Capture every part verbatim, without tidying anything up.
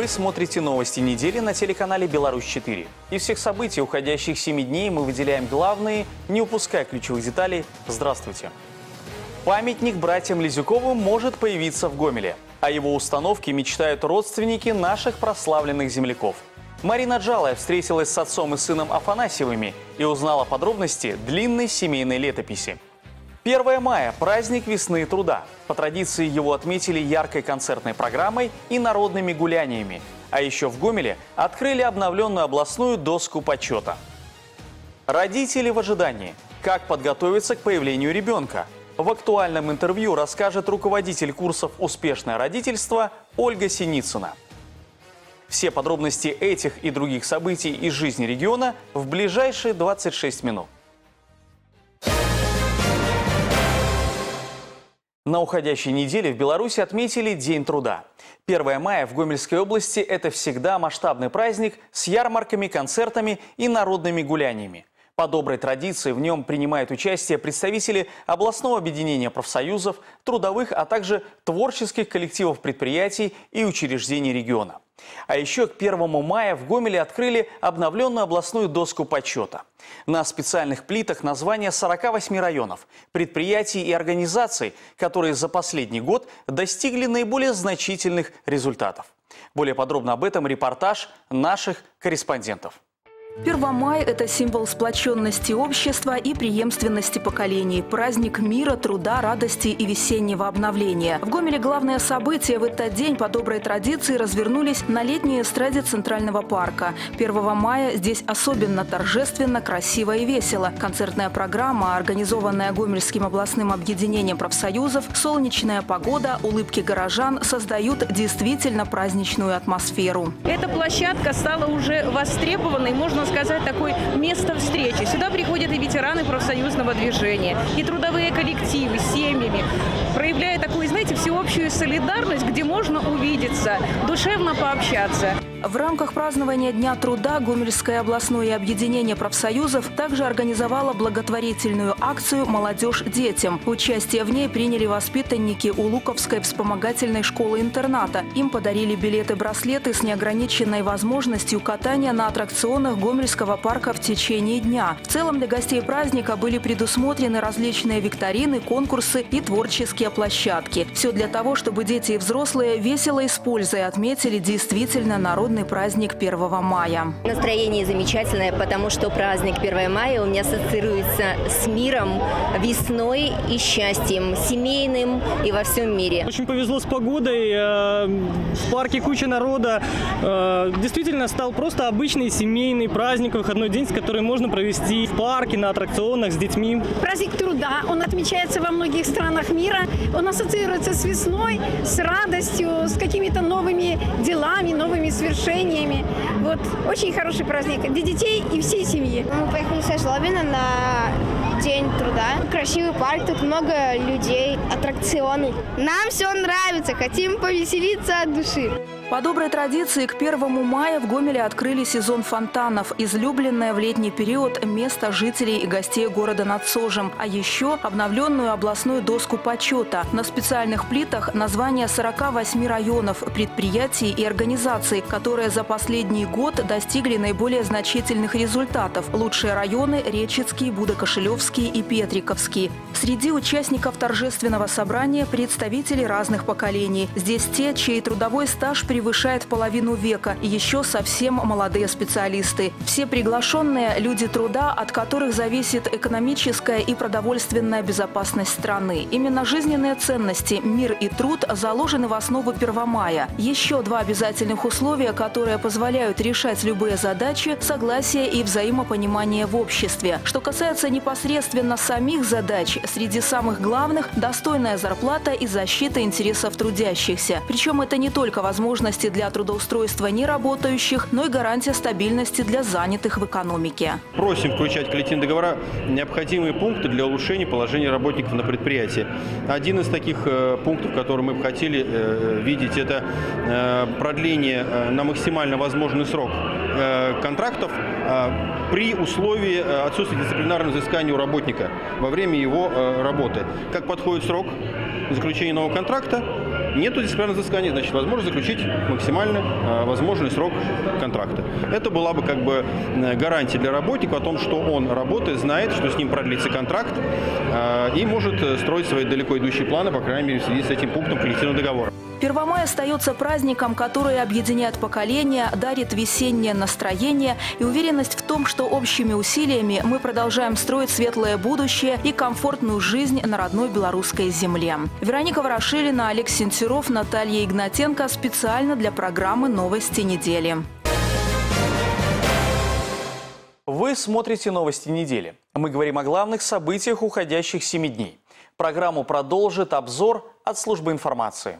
Вы смотрите новости недели на телеканале «Беларусь четыре». Из всех событий уходящих семи дней мы выделяем главные, не упуская ключевых деталей. Здравствуйте! Памятник братьям Лизюковым может появиться в Гомеле. О его установке мечтают родственники наших прославленных земляков. Марина Джалая встретилась с отцом и сыном Афанасьевыми и узнала подробности длинной семейной летописи. первое мая – праздник весны и труда. По традиции его отметили яркой концертной программой и народными гуляниями. А еще в Гомеле открыли обновленную областную доску почета. Родители в ожидании. Как подготовиться к появлению ребенка? В актуальном интервью расскажет руководитель курсов «Успешное родительство» Ольга Синицына. Все подробности этих и других событий из жизни региона в ближайшие двадцать шесть минут. На уходящей неделе в Беларуси отметили День труда. первое мая в Гомельской области – это всегда масштабный праздник с ярмарками, концертами и народными гуляниями. По доброй традиции в нем принимают участие представители областного объединения профсоюзов, трудовых, а также творческих коллективов предприятий и учреждений региона. А еще к первому мая в Гомеле открыли обновленную областную доску почета. На специальных плитах названия сорока восьми районов, предприятий и организаций, которые за последний год достигли наиболее значительных результатов. Более подробно об этом репортаж наших корреспондентов. Первомай – это символ сплоченности общества и преемственности поколений, праздник мира, труда, радости и весеннего обновления. В Гомеле главное событие в этот день по доброй традиции развернулись на летней эстраде Центрального парка. первого мая здесь особенно торжественно, красиво и весело. Концертная программа, организованная Гомельским областным объединением профсоюзов, солнечная погода, улыбки горожан создают действительно праздничную атмосферу. Эта площадка стала уже востребованной, можно сказать, такое место встречи. Сюда приходят и ветераны профсоюзного движения, и трудовые коллективы с семьями, проявляя такую, знаете, всеобщую солидарность, где можно увидеться, душевно пообщаться. В рамках празднования Дня труда Гомельское областное объединение профсоюзов также организовало благотворительную акцию «Молодежь детям». Участие в ней приняли воспитанники Улуковской вспомогательной школы-интерната. Им подарили билеты-браслеты с неограниченной возможностью катания на аттракционах Гомельского парка в течение дня. В целом для гостей праздника были предусмотрены различные викторины, конкурсы и творческие площадки. Все для того, чтобы дети и взрослые весело и с пользой отметили действительно народный праздник первого мая. Настроение замечательное, потому что праздник первого мая у меня ассоциируется с миром, весной и счастьем, семейным и во всем мире. Очень повезло с погодой, в парке куча народа. Действительно стал просто обычный семейный праздник, выходной день, который можно провести в парке, на аттракционах с детьми. Праздник труда, он отмечается во многих странах мира, он ассоциируется с весной, с радостью, с какими-то новыми делами, новыми свершениями. Вот. Очень хороший праздник для детей и всей семьи. Мы поехали со Жлобина на День труда. Красивый парк, тут много людей, аттракционы. Нам все нравится, хотим повеселиться от души. По доброй традиции к первому мая в Гомеле открыли сезон фонтанов, излюбленное в летний период место жителей и гостей города над Сожем, а еще обновленную областную доску почета. На специальных плитах названия сорока восьми районов, предприятий и организаций, которые за последний год достигли наиболее значительных результатов. Лучшие районы – Речицкий, Будокошелевский и Петриковский. Среди участников торжественного собрания представители разных поколений. Здесь те, чей трудовой стаж превышает половину века, и еще совсем молодые специалисты. Все приглашенные – люди труда, от которых зависит экономическая и продовольственная безопасность страны. Именно жизненные ценности, мир и труд заложены в основу первомая. Еще два обязательных условия, которые позволяют решать любые задачи – согласие и взаимопонимание в обществе. Что касается непосредственно самих задач, среди самых главных – достойная зарплата и защита интересов трудящихся. Причем это не только возможность для трудоустройства неработающих, но и гарантия стабильности для занятых в экономике. Просим включать в коллективные договора необходимые пункты для улучшения положения работников на предприятии. Один из таких э, пунктов, который мы бы хотели э, видеть, это э, продление э, на максимально возможный срок э, контрактов э, при условии э, отсутствия дисциплинарного взыскания у работника во время его э, работы. Как подходит срок заключения нового контракта, Нету дисциплинарного взыскания, значит, возможно заключить максимально э, возможный срок контракта. Это была бы как бы гарантия для работника о том, что он, работает, знает, что с ним продлится контракт э, и может строить свои далеко идущие планы, по крайней мере, в связи с этим пунктом коллективного договора. Первомай остается праздником, который объединяет поколения, дарит весеннее настроение и уверенность в том, что общими усилиями мы продолжаем строить светлое будущее и комфортную жизнь на родной белорусской земле. Вероника Ворошилина, Олег Сенцюров, Наталья Игнатенко специально для программы «Новости недели». Вы смотрите «Новости недели». Мы говорим о главных событиях уходящих семи дней. Программу продолжит обзор от службы информации.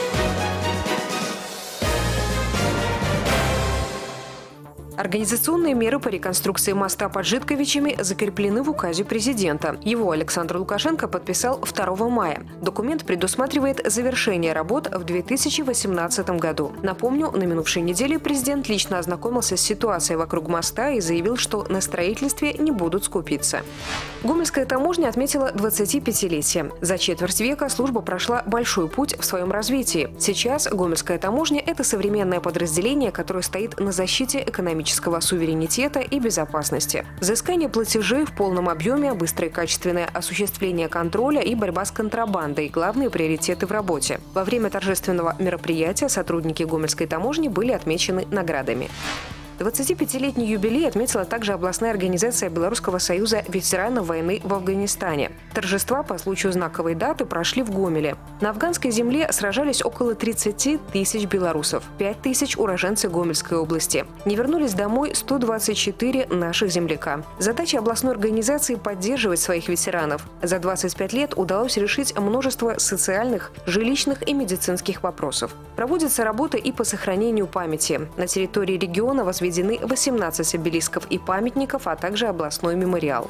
Организационные меры по реконструкции моста под Житковичами закреплены в указе президента. Его Александр Лукашенко подписал второго мая. Документ предусматривает завершение работ в две тысячи восемнадцатом году. Напомню, на минувшей неделе президент лично ознакомился с ситуацией вокруг моста и заявил, что на строительстве не будут скупиться. Гомельская таможня отметила двадцатипятилетие. За четверть века служба прошла большой путь в своем развитии. Сейчас Гомельская таможня – это современное подразделение, которое стоит на защите экономического суверенитета и безопасности. Взыскание платежей в полном объеме, быстрое и качественное осуществление контроля и борьба с контрабандой – главные приоритеты в работе. Во время торжественного мероприятия сотрудники Гомельской таможни были отмечены наградами. двадцатипятилетний юбилей отметила также областная организация Белорусского союза ветеранов войны в Афганистане. Торжества по случаю знаковой даты прошли в Гомеле. На афганской земле сражались около тридцати тысяч белорусов, пять тысяч уроженцы Гомельской области. Не вернулись домой сто двадцать четыре наших земляка. Задача областной организации – поддерживать своих ветеранов. За двадцать пять лет удалось решить множество социальных, жилищных и медицинских вопросов. Проводятся работы и по сохранению памяти. На территории региона возведены восемнадцать обелисков и памятников, а также областной мемориал.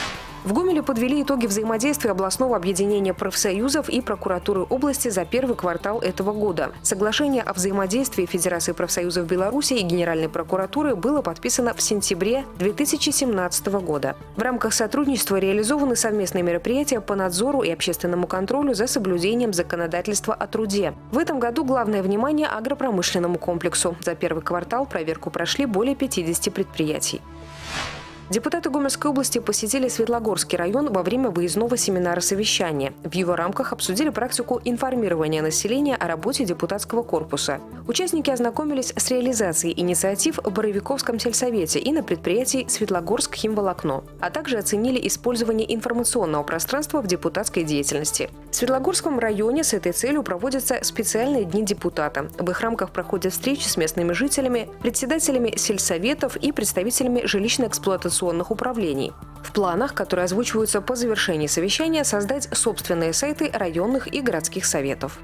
В Гомеле подвели итоги взаимодействия областного объединения профсоюзов и прокуратуры области за первый квартал этого года. Соглашение о взаимодействии Федерации профсоюзов Беларуси и Генеральной прокуратуры было подписано в сентябре две тысячи семнадцатого года. В рамках сотрудничества реализованы совместные мероприятия по надзору и общественному контролю за соблюдением законодательства о труде. В этом году главное внимание агропромышленному комплексу. За первый квартал проверку прошли более пятидесяти предприятий. Депутаты Гомельской области посетили Светлогорский район во время выездного семинара-совещания. В его рамках обсудили практику информирования населения о работе депутатского корпуса. Участники ознакомились с реализацией инициатив в Боровиковском сельсовете и на предприятии «Светлогорск химволокно», а также оценили использование информационного пространства в депутатской деятельности. В Светлогорском районе с этой целью проводятся специальные дни депутата. В их рамках проходят встречи с местными жителями, председателями сельсоветов и представителями жилищно-эксплуатационных управлений. В планах, которые озвучиваются по завершении совещания, создать собственные сайты районных и городских советов.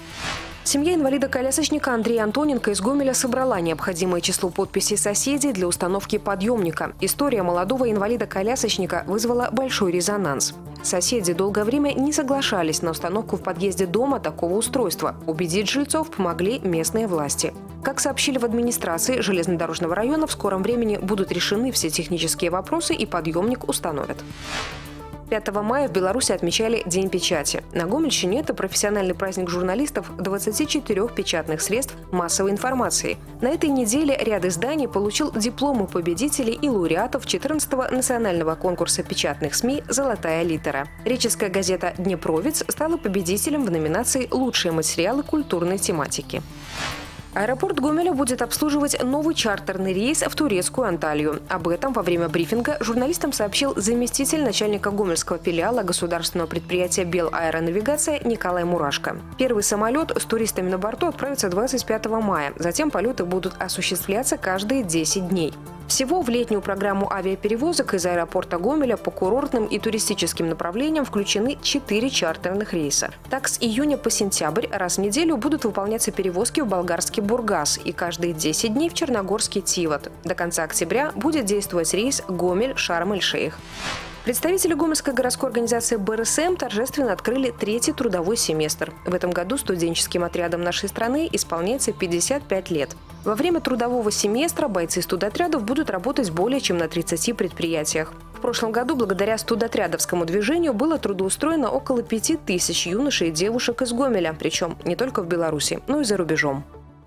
Семья инвалида-колясочника Андрея Антоненко из Гомеля собрала необходимое число подписей соседей для установки подъемника. История молодого инвалида-колясочника вызвала большой резонанс. Соседи долгое время не соглашались на установку в подъезде дома такого устройства. Убедить жильцов помогли местные власти. Как сообщили в администрации железнодорожного района, в скором времени будут решены все технические вопросы и подъемник установят. пятого мая в Беларуси отмечали День печати. На Гомельщине это профессиональный праздник журналистов двадцати четырёх печатных средств массовой информации. На этой неделе ряд изданий получил дипломы победителей и лауреатов четырнадцатого национального конкурса печатных СМИ «Золотая литера». Реческая газета «Днепровец» стала победителем в номинации «Лучшие материалы культурной тематики». Аэропорт Гомеля будет обслуживать новый чартерный рейс в турецкую Анталию. Об этом во время брифинга журналистам сообщил заместитель начальника гомельского филиала государственного предприятия «Белаэронавигация» Николай Мурашко. Первый самолет с туристами на борту отправится двадцать пятого мая. Затем полеты будут осуществляться каждые десять дней. Всего в летнюю программу авиаперевозок из аэропорта Гомеля по курортным и туристическим направлениям включены четыре чартерных рейса. Так, с июня по сентябрь раз в неделю будут выполняться перевозки в болгарский Бургас и каждые десять дней в черногорский Тивот. До конца октября будет действовать рейс Гомель-Шарм-эль-Шейх. Представители Гомельской городской организации Бэ Эр Эс Эм торжественно открыли третий трудовой семестр. В этом году студенческим отрядам нашей страны исполняется пятьдесят пять лет. Во время трудового семестра бойцы студотрядов будут работать более чем на тридцати предприятиях. В прошлом году благодаря студотрядовскому движению было трудоустроено около пяти тысяч юношей и девушек из Гомеля, причем не только в Беларуси, но и за рубежом.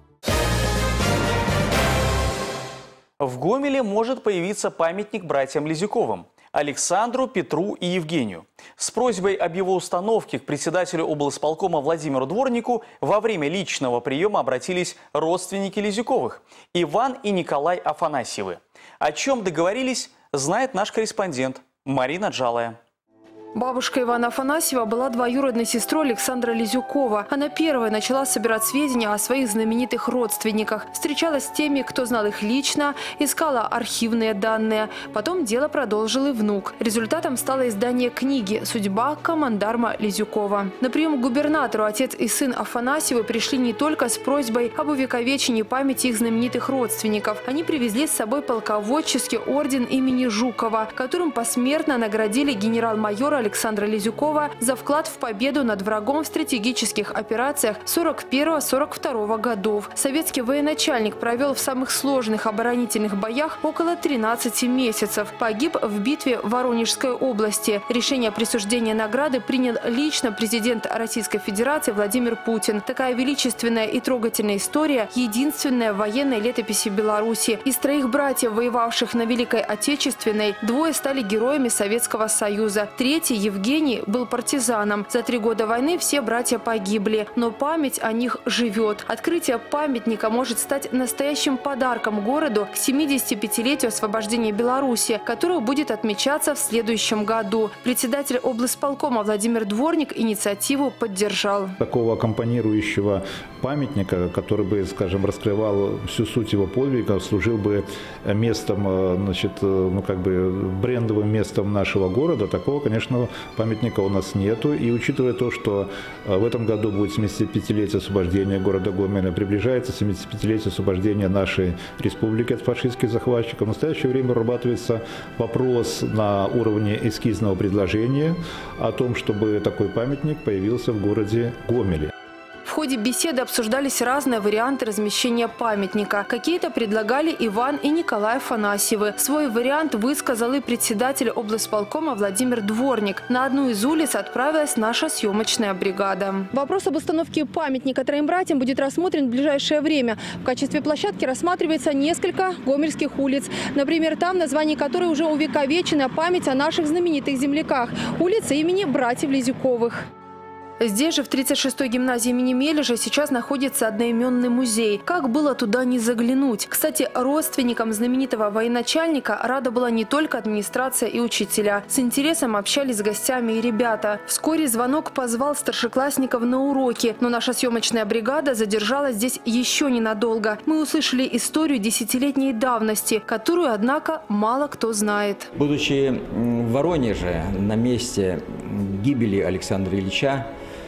В Гомеле может появиться памятник братьям Лизюковым – Александру, Петру и Евгению. С просьбой об его установке к председателю облсполкома Владимиру Дворнику во время личного приема обратились родственники Лизюковых – Иван и Николай Афанасьевы. О чем договорились, знает наш корреспондент Марина Джалая. Бабушка Ивана Афанасьева была двоюродной сестрой Александра Лизюкова. Она первая начала собирать сведения о своих знаменитых родственниках. Встречалась с теми, кто знал их лично, искала архивные данные. Потом дело продолжил и внук. Результатом стало издание книги «Судьба командарма Лизюкова». На прием к губернатору отец и сын Афанасьевы пришли не только с просьбой об увековечении памяти их знаменитых родственников. Они привезли с собой полководческий орден имени Жукова, которым посмертно наградили генерал-майора Александра Лизюкова за вклад в победу над врагом в стратегических операциях сорок первого — сорок второго годов. Советский военачальник провел в самых сложных оборонительных боях около тринадцати месяцев. Погиб в битве в Воронежской области. Решение о присуждении награды принял лично президент Российской Федерации Владимир Путин. Такая величественная и трогательная история – единственная военная летопись Беларуси. Из троих братьев, воевавших на Великой Отечественной, двое стали героями Советского Союза. Третий, Евгений, был партизаном. За три года войны все братья погибли, но память о них живет. Открытие памятника может стать настоящим подарком городу к семидесятипятилетию освобождения Беларуси, которое будет отмечаться в следующем году. Председатель облсполкома Владимир Дворник инициативу поддержал. Такого аккомпанирующего памятника, который бы, скажем, раскрывал всю суть его подвига, служил бы местом, значит, ну как бы брендовым местом нашего города, такого, конечно, памятника у нас нету. И учитывая то, что в этом году будет семидесятипятилетие освобождения города Гомеля, приближается семидесятипятилетие освобождения нашей республики от фашистских захватчиков, в настоящее время вырабатывается вопрос на уровне эскизного предложения о том, чтобы такой памятник появился в городе Гомеле. В ходе беседы обсуждались разные варианты размещения памятника. Какие-то предлагали Иван и Николай Афанасьевы. Свой вариант высказал и председатель облсполкома Владимир Дворник. На одну из улиц отправилась наша съемочная бригада. Вопрос об установке памятника троим братьям будет рассмотрен в ближайшее время. В качестве площадки рассматривается несколько гомельских улиц. Например, там, в названии которой уже увековечена память о наших знаменитых земляках. Улица имени братьев Лизюковых. Здесь же, в тридцать шестой гимназии имени Мележа, сейчас находится одноименный музей. Как было туда не заглянуть? Кстати, родственникам знаменитого военачальника рада была не только администрация и учителя. С интересом общались с гостями и ребята. Вскоре звонок позвал старшеклассников на уроки, но наша съемочная бригада задержалась здесь еще ненадолго. Мы услышали историю десятилетней давности, которую, однако, мало кто знает. Будучи в Воронеже, на месте гибели Александра Ильича,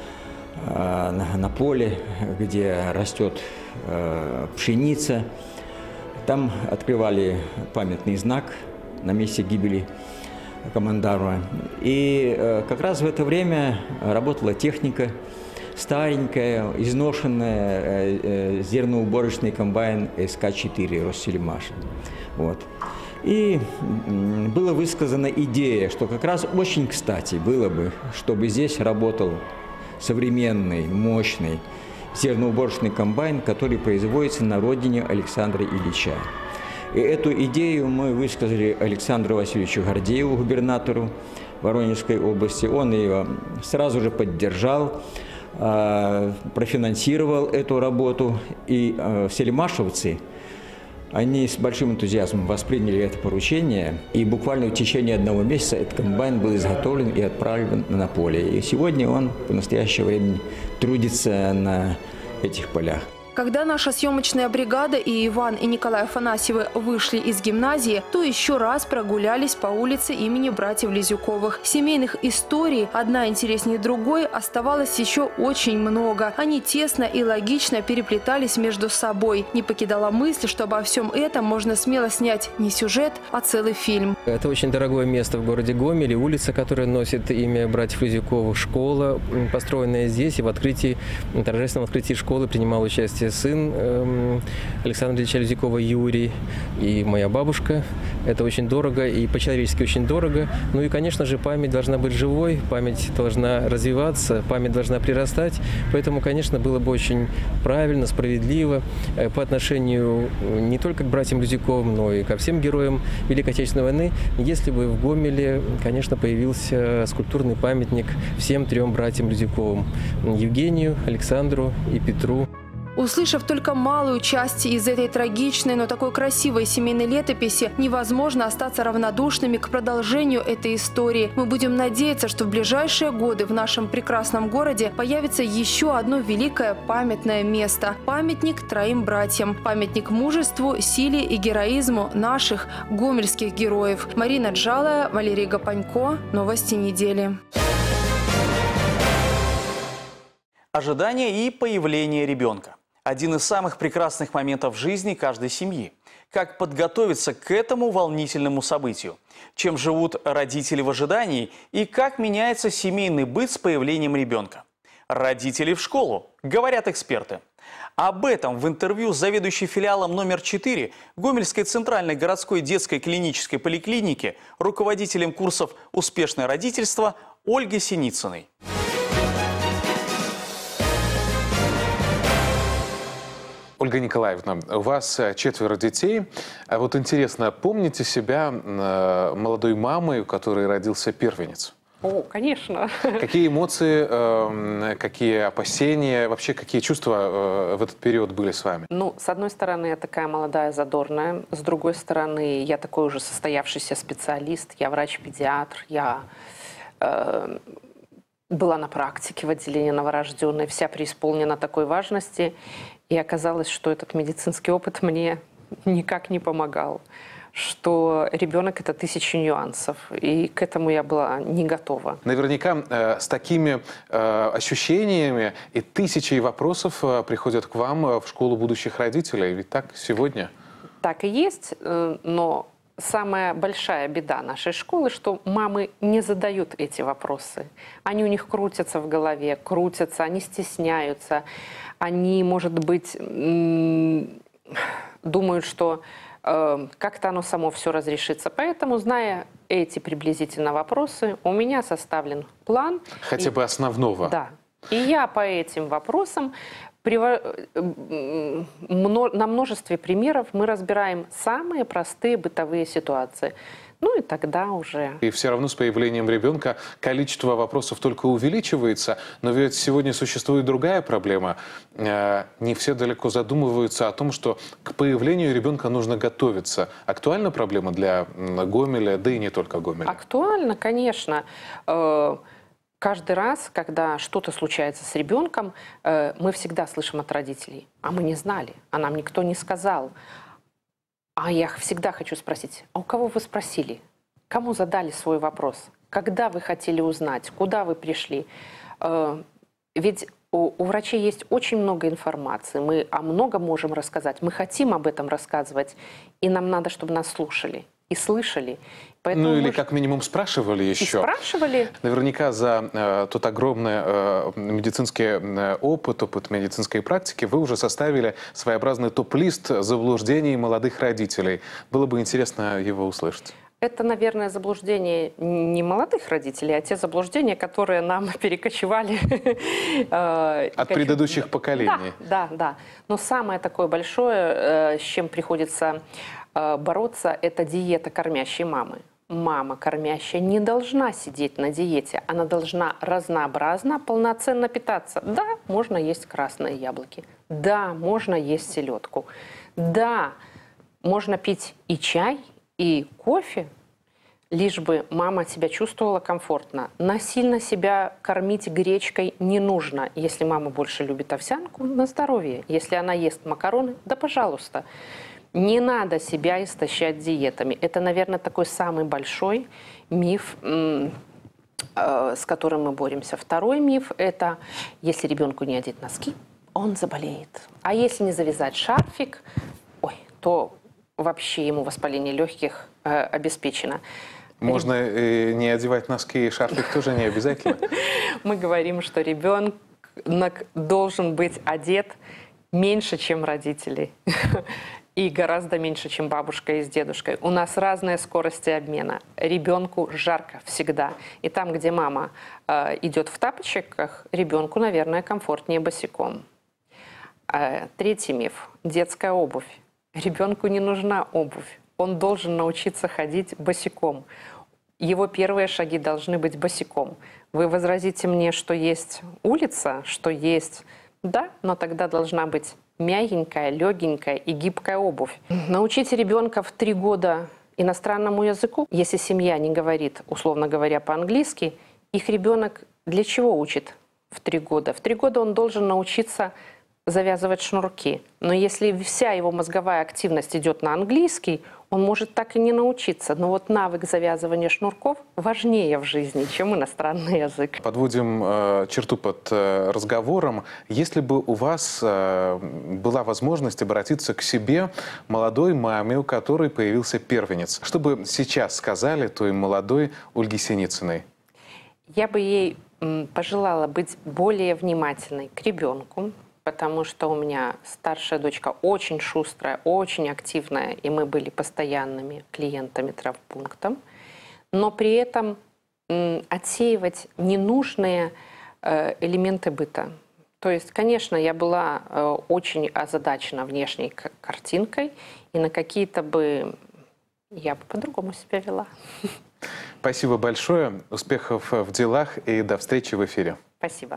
на поле, где растет пшеница. Там открывали памятный знак на месте гибели командарма. И как раз в это время работала техника, старенькая, изношенная, зерноуборочный комбайн эс ка четыре Россельмаша. Вот. И была высказана идея, что как раз очень кстати было бы, чтобы здесь работал современный, мощный зерноуборочный комбайн, который производится на родине Александра Ильича. И эту идею мы высказали Александру Васильевичу Гордееву, губернатору Воронежской области. Он ее сразу же поддержал, профинансировал эту работу. И сельмашевцы, они с большим энтузиазмом восприняли это поручение, и буквально в течение одного месяца этот комбайн был изготовлен и отправлен на поле. И сегодня он по настоящее время трудится на этих полях. Когда наша съемочная бригада и Иван и Николай Афанасьевы вышли из гимназии, то еще раз прогулялись по улице имени братьев Лизюковых. Семейных историй, одна интереснее другой, оставалось еще очень много. Они тесно и логично переплетались между собой. Не покидала мысль, что обо всем этом можно смело снять не сюжет, а целый фильм. Это очень дорогое место в городе Гомеле, улица, которая носит имя братьев Лизюковых, школа, построенная здесь, и в открытии, торжественном открытии школы принимал участие есть сын э, Александра Ильича Лизюкова Юрий и моя бабушка. Это очень дорого и по-человечески очень дорого. Ну и, конечно же, память должна быть живой, память должна развиваться, память должна прирастать. Поэтому, конечно, было бы очень правильно, справедливо э, по отношению не только к братьям Лизюковым, но и ко всем героям Великой Отечественной войны, если бы в Гомеле, конечно, появился скульптурный памятник всем трем братьям Лизюковым – Евгению, Александру и Петру. Услышав только малую часть из этой трагичной, но такой красивой семейной летописи, невозможно остаться равнодушными к продолжению этой истории. Мы будем надеяться, что в ближайшие годы в нашем прекрасном городе появится еще одно великое памятное место – памятник троим братьям, памятник мужеству, силе и героизму наших гомельских героев. Марина Джалая, Валерий Гапанько. Новости недели. Ожидание и появление ребенка. Один из самых прекрасных моментов в жизни каждой семьи. Как подготовиться к этому волнительному событию? Чем живут родители в ожидании и как меняется семейный быт с появлением ребенка? Родители в школу, говорят эксперты. Об этом в интервью с заведующей филиалом номер четыре Гомельской центральной городской детской клинической поликлиники, руководителем курсов «Успешное родительство» Ольгой Синицыной. Ольга Николаевна, у вас четверо детей. А вот интересно, помните себя молодой мамой, у которой родился первенец? О, конечно. Какие эмоции, какие опасения, вообще какие чувства в этот период были с вами? Ну, с одной стороны, я такая молодая, задорная. С другой стороны, я такой уже состоявшийся специалист. Я врач-педиатр. Я э, была на практике в отделении новорожденной. Вся преисполнена такой важности. И оказалось, что этот медицинский опыт мне никак не помогал. Что ребенок – это тысяча нюансов. И к этому я была не готова. Наверняка э, с такими э, ощущениями и тысячей вопросов э, приходят к вам в школу будущих родителей. Ведь так сегодня? Так и есть, э, но самая большая беда нашей школы, что мамы не задают эти вопросы. Они у них крутятся в голове, крутятся, они стесняются. Они, может быть, думают, что э, как-то оно само все разрешится. Поэтому, зная эти приблизительно вопросы, у меня составлен план. Хотя и, бы основного. Да. И я по этим вопросам, приво... на множестве примеров мы разбираем самые простые бытовые ситуации. Ну и тогда уже... И все равно с появлением ребенка количество вопросов только увеличивается. Но ведь сегодня существует другая проблема. Не все далеко задумываются о том, что к появлению ребенка нужно готовиться. Актуальна проблема для Гомеля, да и не только Гомеля? Актуально, конечно. Каждый раз, когда что-то случается с ребенком, мы всегда слышим от родителей: а мы не знали, а нам никто не сказал. А я всегда хочу спросить: а у кого вы спросили? Кому задали свой вопрос? Когда вы хотели узнать? Куда вы пришли? Ведь у, у врачей есть очень много информации. Мы о многом можем рассказать. Мы хотим об этом рассказывать. И нам надо, чтобы нас слушали и слышали. Поэтому ну или мы... как минимум спрашивали еще. И спрашивали. Наверняка за э, тот огромный э, медицинский э, опыт, опыт медицинской практики вы уже составили своеобразный топ-лист заблуждений молодых родителей. Было бы интересно его услышать. Это, наверное, заблуждение не молодых родителей, а те заблуждения, которые нам перекочевали от предыдущих поколений. Да, да, да. Но самое такое большое, с чем приходится бороться, это диета кормящей мамы. Мама кормящая не должна сидеть на диете, она должна разнообразно, полноценно питаться. Да, можно есть красные яблоки, да, можно есть селедку, да, можно пить и чай, и кофе, лишь бы мама себя чувствовала комфортно. Насильно себя кормить гречкой не нужно. Если мама больше любит овсянку, на здоровье. Если она ест макароны, да пожалуйста. Не надо себя истощать диетами. Это, наверное, такой самый большой миф, э, с которым мы боремся. Второй миф – это если ребенку не одеть носки, он заболеет. А если не завязать шарфик, ой, то вообще ему воспаление легких э, обеспечено. Можно э, не одевать носки, и шарфик тоже не обязательно. Мы говорим, что ребенок должен быть одет меньше, чем родители. И гораздо меньше, чем бабушка и с дедушкой. У нас разные скорости обмена. Ребенку жарко всегда. И там, где мама э, идет в тапочках, ребенку, наверное, комфортнее босиком. Э, третий миф. Детская обувь. Ребенку не нужна обувь. Он должен научиться ходить босиком. Его первые шаги должны быть босиком. Вы возразите мне, что есть улица, что есть... Да, но тогда должна быть мягенькая, легенькая и гибкая обувь. Научите ребенка в три года иностранному языку, если семья не говорит, условно говоря, по-английски, их ребенок для чего учит в три года? В три года он должен научиться завязывать шнурки. Но если вся его мозговая активность идет на английский, он может так и не научиться. Но вот навык завязывания шнурков важнее в жизни, чем иностранный язык. Подводим э, черту под э, разговором. Если бы у вас э, была возможность обратиться к себе, молодой маме, у которой появился первенец, что бы сейчас сказали той молодой Ольге Синицыной? Я бы ей м, пожелала быть более внимательной к ребенку, потому что у меня старшая дочка очень шустрая, очень активная, и мы были постоянными клиентами травмпункта. Но при этом м, отсеивать ненужные э, элементы быта. То есть, конечно, я была э, очень озадачена внешней картинкой, и на какие-то бы я бы по-другому себя вела. Спасибо большое, успехов в делах и до встречи в эфире. Спасибо.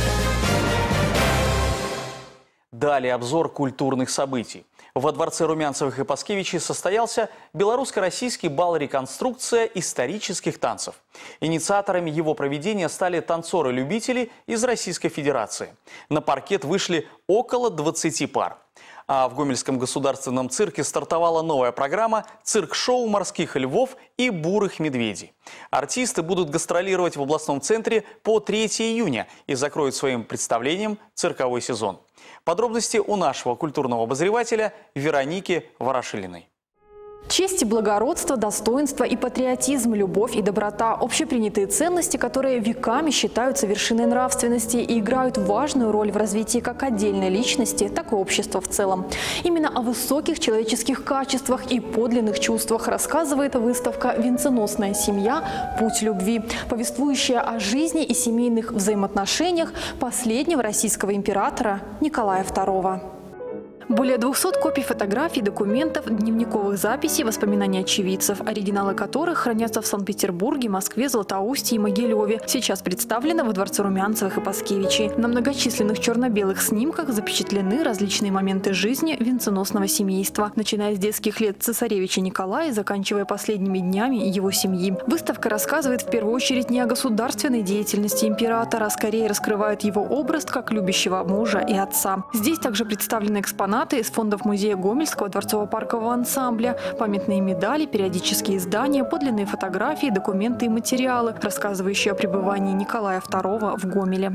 Далее обзор культурных событий. Во дворце Румянцевых и Паскевичей состоялся белорусско-российский бал «Реконструкция исторических танцев». Инициаторами его проведения стали танцоры-любители из Российской Федерации. На паркет вышли около двадцати пар. А в Гомельском государственном цирке стартовала новая программа «Цирк-шоу морских львов и бурых медведей». Артисты будут гастролировать в областном центре по третьего июня и закроют своим представлением цирковой сезон. Подробности у нашего культурного обозревателя Вероники Ворошилиной. Честь и благородство, достоинство и патриотизм, любовь и доброта – общепринятые ценности, которые веками считаются вершиной нравственности и играют важную роль в развитии как отдельной личности, так и общества в целом. Именно о высоких человеческих качествах и подлинных чувствах рассказывает выставка «Венценосная семья. Путь любви», повествующая о жизни и семейных взаимоотношениях последнего российского императора Николая второго. Более двухсот копий фотографий, документов, дневниковых записей, воспоминаний очевидцев, оригиналы которых хранятся в Санкт-Петербурге, Москве, Златоусте и Могилеве, сейчас представлены во дворце Румянцевых и Паскевичей. На многочисленных черно-белых снимках запечатлены различные моменты жизни венценосного семейства, начиная с детских лет цесаревича Николая и заканчивая последними днями его семьи. Выставка рассказывает в первую очередь не о государственной деятельности императора, а скорее раскрывает его образ как любящего мужа и отца. Здесь также представлены экспонаты из фондов музея Гомельского дворцово-паркового ансамбля, памятные медали, периодические издания, подлинные фотографии, документы и материалы, рассказывающие о пребывании Николая второго в Гомеле.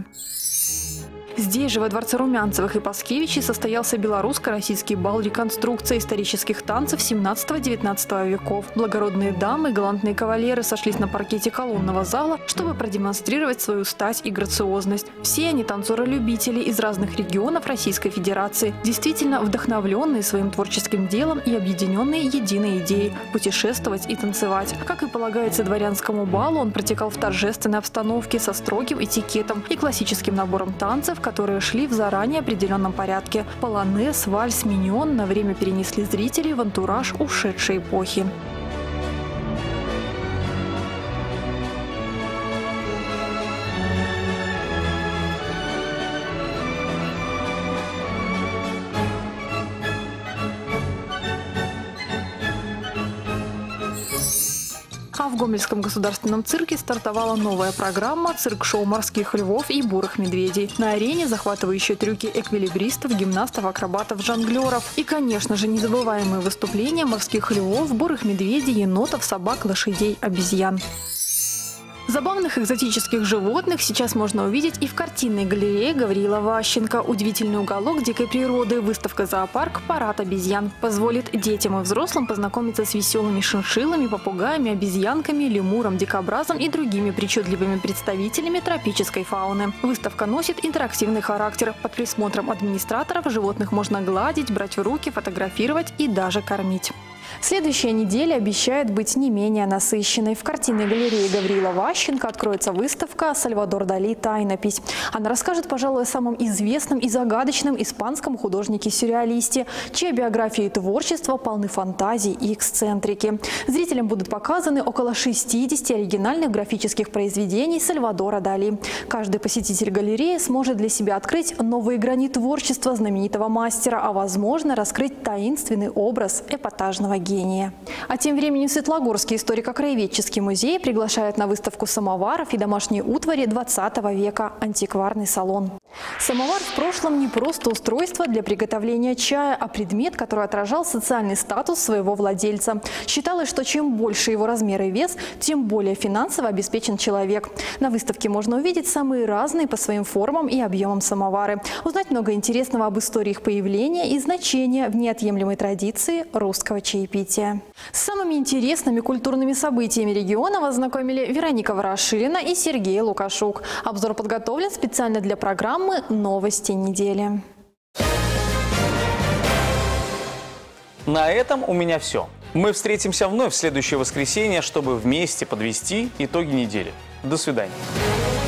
Здесь же, во дворце Румянцевых и Паскевичей, состоялся белорусско-российский бал «Реконструкция исторических танцев семнадцатого-девятнадцатого веков». Благородные дамы и галантные кавалеры сошлись на паркете колонного зала, чтобы продемонстрировать свою стать и грациозность. Все они танцоры-любители из разных регионов Российской Федерации, действительно вдохновленные своим творческим делом и объединенные единой идеей – путешествовать и танцевать. Как и полагается дворянскому балу, он протекал в торжественной обстановке со строгим этикетом и классическим набором танцев, которые шли в заранее определенном порядке. Полонез, вальс, миньон на время перенесли зрителей в антураж ушедшей эпохи. А в Гомельском государственном цирке стартовала новая программа «Цирк-шоу морских львов и бурых медведей». На арене захватывающие трюки эквилибристов, гимнастов, акробатов, жонглеров. И, конечно же, незабываемые выступления морских львов, бурых медведей, енотов, собак, лошадей, обезьян. Забавных экзотических животных сейчас можно увидеть и в картинной галерее Гавриила Ващенко. Удивительный уголок дикой природы, выставка «Зоопарк. Парад обезьян» позволит детям и взрослым познакомиться с веселыми шиншиллами, попугаями, обезьянками, лемуром, дикобразом и другими причудливыми представителями тропической фауны. Выставка носит интерактивный характер. Под присмотром администраторов животных можно гладить, брать в руки, фотографировать и даже кормить. Следующая неделя обещает быть не менее насыщенной. В картинной галерее Гавриила Ващенко откроется выставка «Сальвадор Дали. Тайнопись». Она расскажет, пожалуй, о самом известном и загадочном испанском художнике-сюрреалисте, чья биография и творчество полны фантазий и эксцентрики. Зрителям будут показаны около шестидесяти оригинальных графических произведений Сальвадора Дали. Каждый посетитель галереи сможет для себя открыть новые грани творчества знаменитого мастера, а возможно раскрыть таинственный образ эпатажного гения. А тем временем Светлогорский историко-краеведческий музей приглашает на выставку самоваров и домашней утвари двадцатого века «Антикварный салон». Самовар в прошлом не просто устройство для приготовления чая, а предмет, который отражал социальный статус своего владельца. Считалось, что чем больше его размер и вес, тем более финансово обеспечен человек. На выставке можно увидеть самые разные по своим формам и объемам самовары, узнать много интересного об истории их появления и значения в неотъемлемой традиции русского чаепития. С самыми интересными культурными событиями региона вас знакомили Вероника Ворошилина и Сергей Лукашук. Обзор подготовлен специально для программы «Новости недели». На этом у меня все. Мы встретимся вновь в следующее воскресенье, чтобы вместе подвести итоги недели. До свидания.